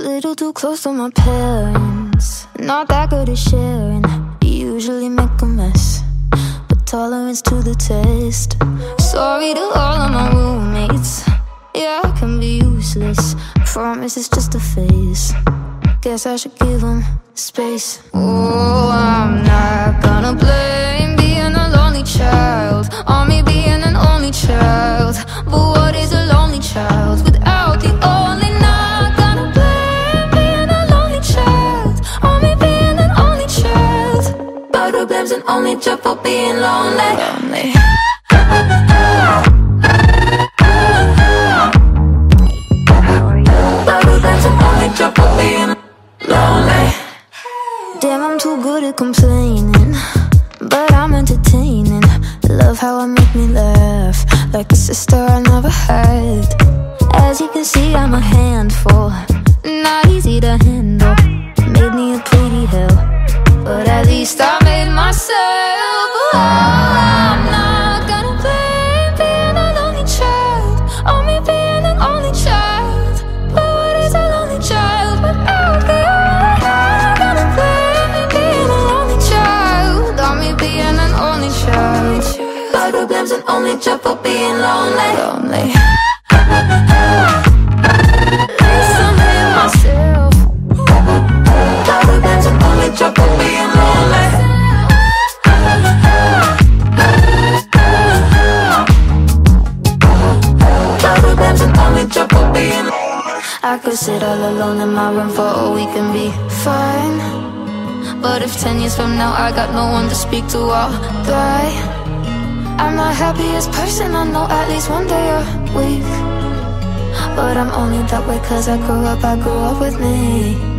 little too close to my parents. Not that good at sharing. Usually make a mess, but tolerance to the test. Sorry to all of my roommates. Yeah, I can be useless. Promise it's just a phase. Guess I should give them space. Oh, I'm not gonna blame being a lonely child on me being an only child. But what is a lonely child without the only? Not gonna blame being a lonely child on me being an only child. But who blames an only child for being lonely? But who blames an only child for being lonely? Damn, I'm too good at complaining, but I'm entertaining. Love how I make me laugh, like a sister I never had. As you can see, I'm a handful, not easy to handle. Made me a pretty hell, but at least I made myself. Oh, I'm not gonna blame being a lonely child on me being an only child. But what is a lonely child without the only? Not gonna blame me being a lonely child on me being an only child. But who blames an only child for being lonely? Listen to myself. But who blames an only child for being lonely? But who blames an only child for being lonely? I could sit all alone in my room for a week and be fine. But if 10 years from now I got no one to speak to, I'll die. I'm the happiest person I know at least one day a week. But I'm only that way cause I grew up with me.